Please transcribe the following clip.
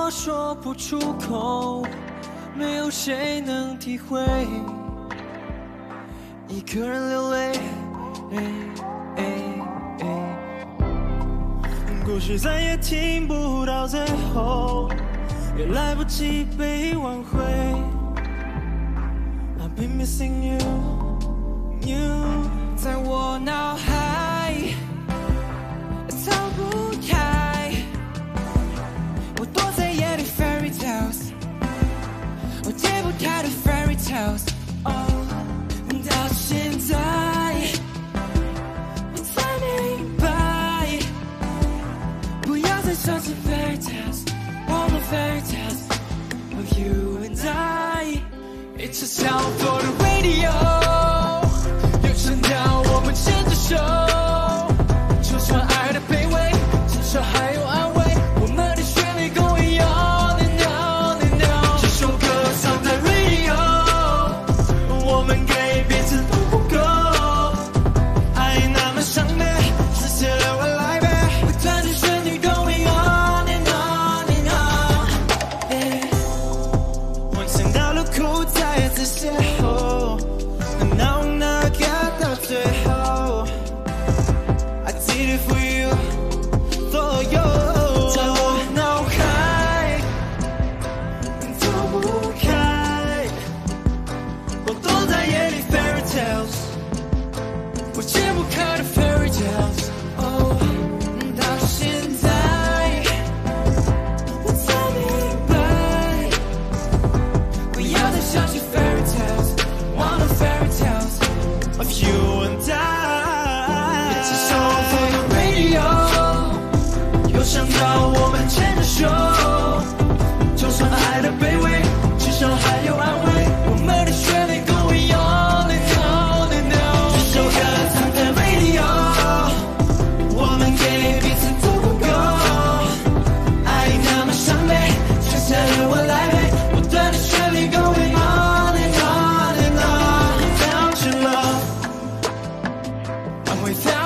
话说不出口，没有谁能体会，一个人流泪。故事再也听不到最后，也来不及被挽回。I've been missing you， 在我脑海逃不开，我躲在夜里 fairy tales， 我解不开的 fairy tales。到现在我才明白，不要再相信 fairy tales。All the fairy tales of you and I， It's a sound for the radio， 又唱到我们牵着手，就算爱的卑微，至少还有安慰，我们的旋律 going on and on and on。 这首歌唱在 radio， 我们给彼此都不够，爱那么伤悲，世界的未来呗，不断的旋律 going on and on and on。 我想到了哭再次邂逅，难忘那个到最后 I did it for you for you， 在我脑海走不开，我躲在夜里 fairy tales， 我解不开的 fairy tales。 到现在我才明白，不要再相信 fairy tales，One of fairy tales of you and I。 It's a song for the radio， 又想到我们牵着手，就算爱的卑微，至少还有安慰，我们的旋律 going on and on and on。 这首歌唱在 radio， 我们给彼此都不够，爱那么伤悲，剩下的未来呗，不断的旋律 going on and on and on。 Without your love， I'm without